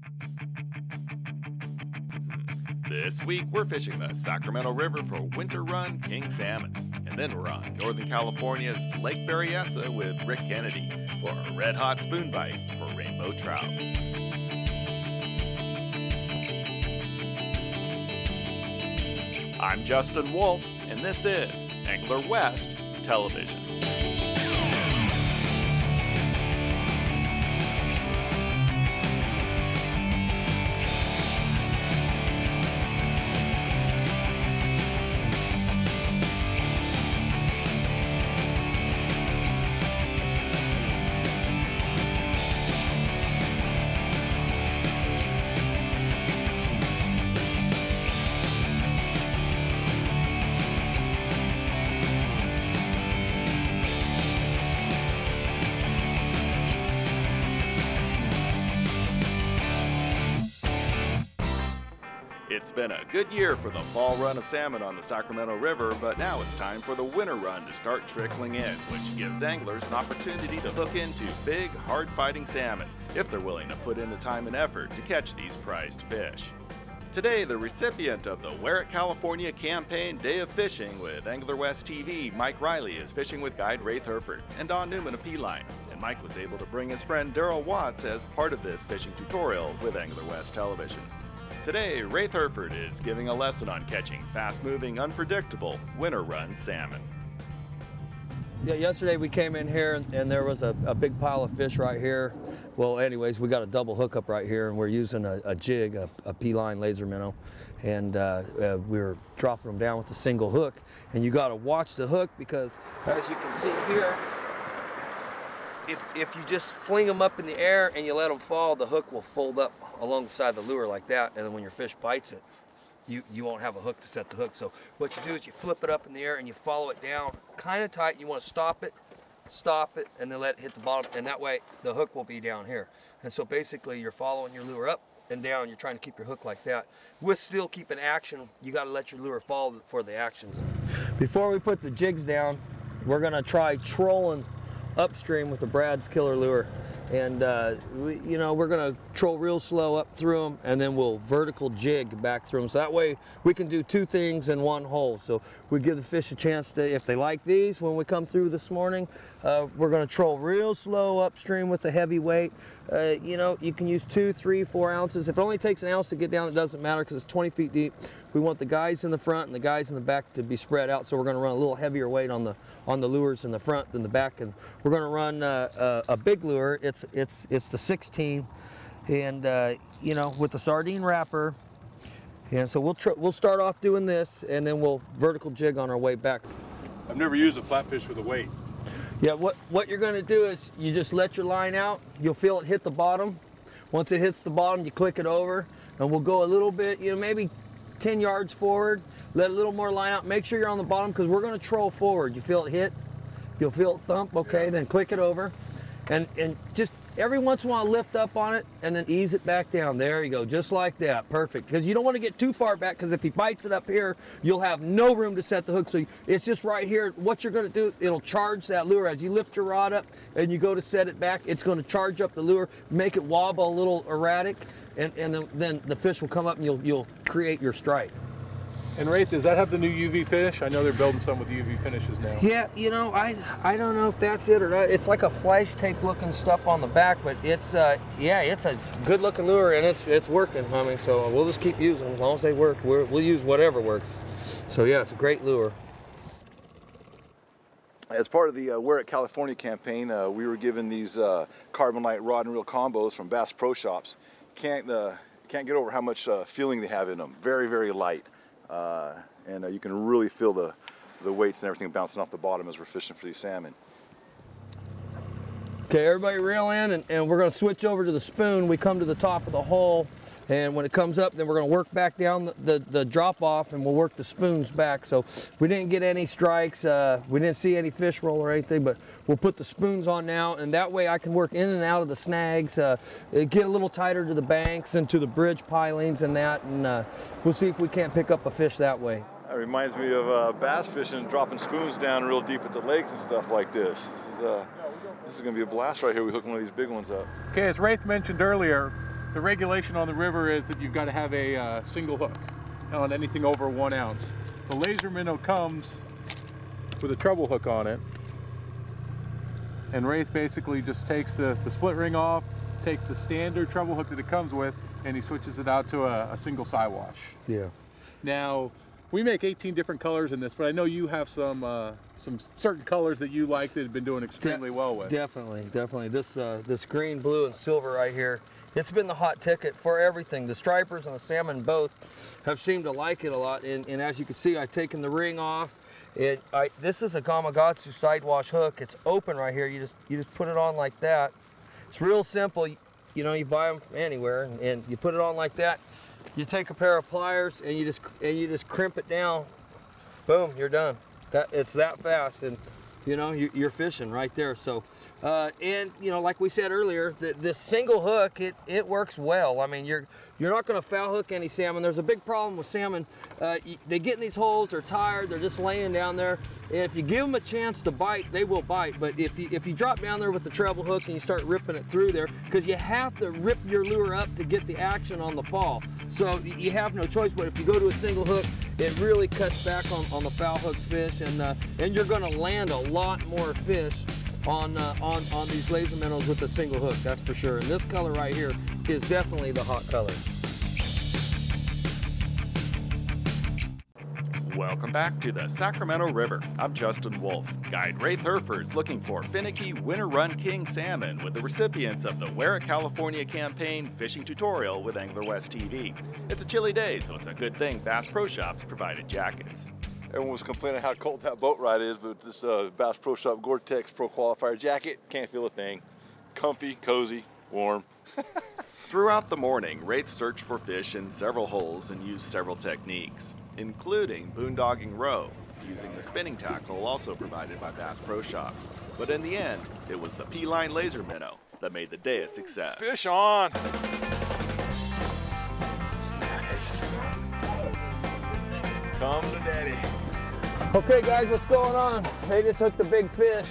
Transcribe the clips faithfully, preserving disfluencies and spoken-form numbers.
This week, we're fishing the Sacramento River for winter run king salmon. And then we're on Northern California's Lake Berryessa with Rick Kennedy for a red hot spoon bite for rainbow trout. I'm Justin Wolf, and this is Angler West Television. It's been a good year for the fall run of salmon on the Sacramento River, but now it's time for the winter run to start trickling in, which gives anglers an opportunity to hook into big, hard-fighting salmon if they're willing to put in the time and effort to catch these prized fish. Today, the recipient of the Wear It California campaign Day of Fishing with Angler West T V, Mike Riley, is fishing with guide Raith Heryford and Don Newman of P-Line, and Mike was able to bring his friend Daryl Watts as part of this fishing tutorial with Angler West Television. Today, Raith Heryford is giving a lesson on catching fast-moving, unpredictable, winter-run salmon. Yeah, yesterday we came in here and, and there was a, a big pile of fish right here. Well, anyways, we got a double hookup right here, and we're using a, a jig, a, a P-line laser minnow, and uh, uh, we were dropping them down with a single hook. And you got to watch the hook because, as you can see here, if, if you just fling them up in the air and you let them fall, the hook will fold up along the side of the lure like that, and then when your fish bites it, you, you won't have a hook to set the hook. So what you do is you flip it up in the air and you follow it down kind of tight. You want to stop it, stop it, and then let it hit the bottom, and that way the hook will be down here. And so basically you're following your lure up and down. You're trying to keep your hook like that. With still keeping action, you got to let your lure fall for the actions. Before we put the jigs down, we're going to try trolling upstream with the Brad's killer lure. And uh, we, you know, we're gonna troll real slow up through them, and then we'll vertical jig back through them. So that way we can do two things in one hole. So we give the fish a chance to, if they like these when we come through this morning, uh, we're gonna troll real slow upstream with the heavy weight. Uh, you know, you can use two, three, four ounces. If it only takes an ounce to get down, it doesn't matter because it's twenty feet deep. We want the guys in the front and the guys in the back to be spread out, so we're going to run a little heavier weight on the on the lures in the front than the back, and we're going to run uh, a, a big lure. It's it's it's the sixteen, and uh, you know, with the sardine wrapper. And so we'll tr we'll start off doing this, and then we'll vertical jig on our way back. I've never used a flatfish with a weight. Yeah, what what you're going to do is you just let your line out. You'll feel it hit the bottom. Once it hits the bottom, you click it over, and we'll go a little bit, you know, maybe ten yards forward, let a little more line out, make sure you're on the bottom because we're going to troll forward. You feel it hit, you'll feel it thump, okay, then click it over, and and just every once in a while lift up on it and then ease it back down. There you go, just like that, perfect. Because you don't want to get too far back, because if he bites it up here, you'll have no room to set the hook. So it's just right here. What you're going to do, it'll charge that lure as you lift your rod up and you go to set it back. It's going to charge up the lure, make it wobble a little erratic, and, and then, then the fish will come up and you'll, you'll create your strike. And Raith, does that have the new U V finish? I know they're building some with U V finishes now. Yeah, you know, I I don't know if that's it or not. It's like a flash tape looking stuff on the back, but it's uh yeah, it's a good looking lure, and it's it's working. I mean, so we'll just keep using them as long as they work. We're, we'll use whatever works. So yeah, it's a great lure. As part of the uh, Wear It California campaign, uh, we were given these uh, carbon light rod and reel combos from Bass Pro Shops. Can't uh, can't get over how much uh, feeling they have in them. Very very light. Uh, and uh, you can really feel the, the weights and everything bouncing off the bottom as we're fishing for these salmon. Okay, everybody reel in, and, and we're going to switch over to the spoon. We come to the top of the hole, and when it comes up, then we're going to work back down the, the, the drop off, and we'll work the spoons back. So we didn't get any strikes, uh, we didn't see any fish roll or anything, but we'll put the spoons on now, and that way I can work in and out of the snags, uh, get a little tighter to the banks and to the bridge pilings and that, and uh, we'll see if we can't pick up a fish that way. That reminds me of uh, bass fishing, dropping spoons down real deep at the lakes and stuff like this. This is, uh, this is going to be a blast right here. We hook one of these big ones up. Okay, as Raith mentioned earlier, the regulation on the river is that you've got to have a uh, single hook on anything over one ounce. The laser minnow comes with a treble hook on it, and Raith basically just takes the, the split ring off, takes the standard treble hook that it comes with, and he switches it out to a, a single side wash. Yeah. Now, we make eighteen different colors in this, but I know you have some uh, some certain colors that you like that have been doing extremely De well with. Definitely, definitely. This uh, this green, blue, and silver right here, it's been the hot ticket for everything. The stripers and the salmon both have seemed to like it a lot. And, and as you can see, I've taken the ring off. It, I, this is a Gamakatsu side wash hook. It's open right here. You just you just put it on like that. It's real simple. You, you know, you buy them from anywhere, and, and you put it on like that. You take a pair of pliers and you just and you just crimp it down. Boom, you're done. That it's that fast, and you know you, you're fishing right there. So, uh, and you know, like we said earlier, the, this single hook it it works well. I mean, you're you're not going to foul hook any salmon. There's a big problem with salmon. Uh, they get in these holes. They're tired. They're just laying down there. And if you give them a chance to bite, they will bite. But if you if you drop down there with the treble hook and you start ripping it through there, because you have to rip your lure up to get the action on the fall. So you have no choice. But if you go to a single hook, it really cuts back on, on the foul hooked fish, and uh, and you're going to land a lot more fish on uh, on on these laser minnows with a single hook. That's for sure. And this color right here is definitely the hot color. Welcome back to the Sacramento River. I'm Justin Wolf. Guide Raith Heryford's looking for finicky winter run king salmon with the recipients of the Wear It California campaign fishing tutorial with Angler West T V. It's a chilly day, so it's a good thing Bass Pro Shops provided jackets. Everyone was complaining how cold that boat ride is, but this uh, Bass Pro Shop Gore-Tex Pro Qualifier jacket, can't feel a thing. Comfy, cozy, warm. Throughout the morning, Raith searched for fish in several holes and used several techniques, including boondogging row, using the spinning tackle also provided by Bass Pro Shops. But in the end, it was the P-line laser minnow that made the day a success. Fish on! Nice. Come to daddy. Okay guys, what's going on? They just hooked a big fish.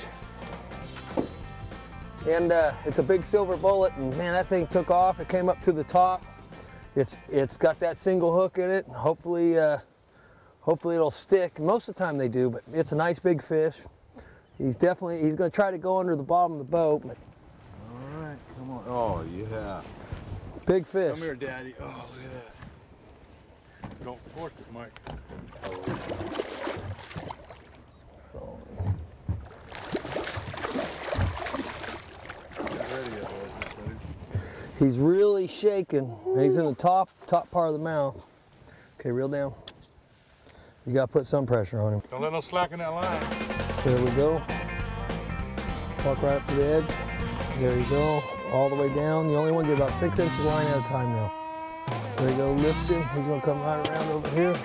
And uh, it's a big silver bullet, and man, that thing took off. It came up to the top. It's it's got that single hook in it. Hopefully, uh, hopefully it'll stick. Most of the time they do, but it's a nice big fish. He's definitely he's going to try to go under the bottom of the boat. But all right, come on. Oh yeah, big fish. Come here, Daddy. Oh, look at that. Don't force it, Mike. He's really shaking. He's in the top top part of the mouth. Okay, reel down. You got to put some pressure on him. Don't let no slack in that line. There we go. Walk right up to the edge. There you go. All the way down. You only want to get about six inches line at a time now. There you go. Lift him. He's going to come right around over here.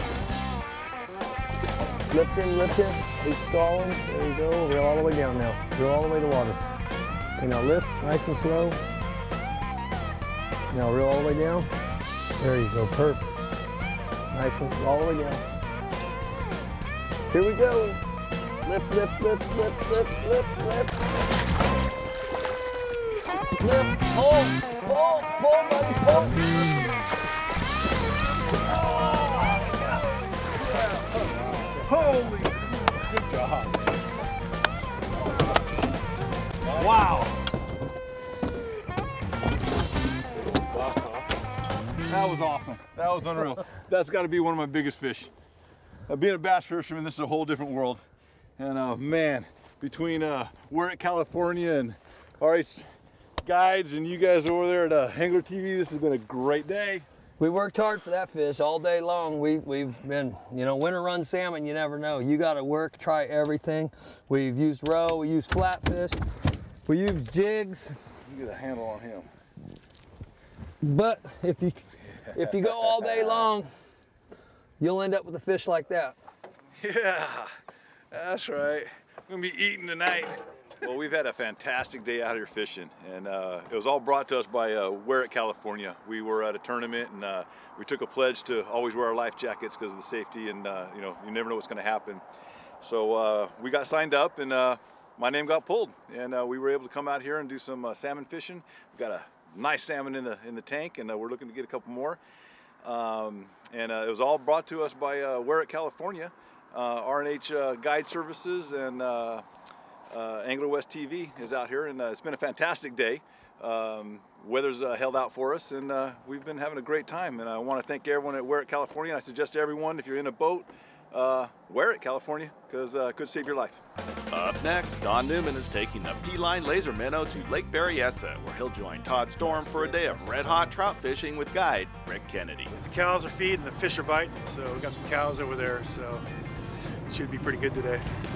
Lift him, lift him. He's stalling. There you go. Reel all the way down now. Reel all the way to water. Okay, now lift nice and slow. Now reel all the way down. There you go, perfect. Nice and all the way down. Here we go. Lift, lift, lift, lift, lift, lift, lift. Lift, pull, pull, pull, buddy, pull. Oh, holy, good job. Wow. That was awesome. That was unreal. That's got to be one of my biggest fish. Uh, being a bass fisherman, this is a whole different world. And uh, man, between uh, we're at California and all right, guides and you guys over there at uh, Angler T V, this has been a great day. We worked hard for that fish all day long. We, we've been, you know, winter run salmon, you never know. You got to work, try everything. We've used roe, we used flatfish, we used jigs. You get a handle on him. But if you if you go all day long, you'll end up with a fish like that. Yeah, that's right. We're gonna be eating tonight. Well, we've had a fantastic day out here fishing, and uh, it was all brought to us by uh, Wear It California. We were at a tournament, and uh, we took a pledge to always wear our life jackets because of the safety, and uh, you know, you never know what's going to happen. So uh, we got signed up, and uh, my name got pulled, and uh, we were able to come out here and do some uh, salmon fishing. We got a nice salmon in the in the tank, and uh, we're looking to get a couple more. Um, and uh, it was all brought to us by uh, Wear California, uh, R and H uh, Guide Services, and uh, uh, Angler West T V is out here, and uh, it's been a fantastic day. Um, weather's uh, held out for us, and uh, we've been having a great time. And I want to thank everyone at Wear It California. And I suggest to everyone, if you're in a boat, uh, wear it, California, because uh, it could save your life. Up next, Don Newman is taking the P-Line Laser Minnow to Lake Berryessa, where he'll join Todd Storm for a day of red-hot trout fishing with guide Rick Kennedy. The cows are feeding, the fish are biting, so we got some cows over there, so it should be pretty good today.